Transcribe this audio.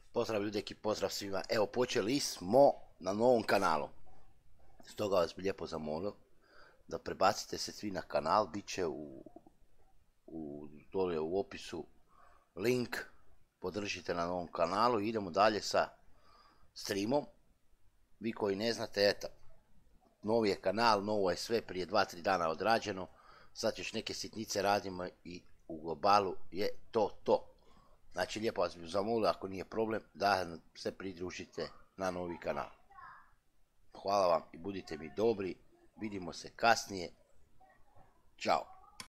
Pozdrav ljudeki, pozdrav svima. Evo, počeli smo na novom kanalu. Stoga vas bi lijepo zamolio da prebacite se svi na kanal. Biće dole u opisu link. Podržite na novom kanalu i idemo dalje sa streamom. Vi koji ne znate, eto, novi je kanal, novo je sve, prije 2-3 dana odrađeno. Sad još neke sitnice radimo i u globalu je to. Znači, lijepo vas bih zamolio, ako nije problem, da se pridružite na novi kanal. Hvala vam i budite mi dobri. Vidimo se kasnije. Ćao.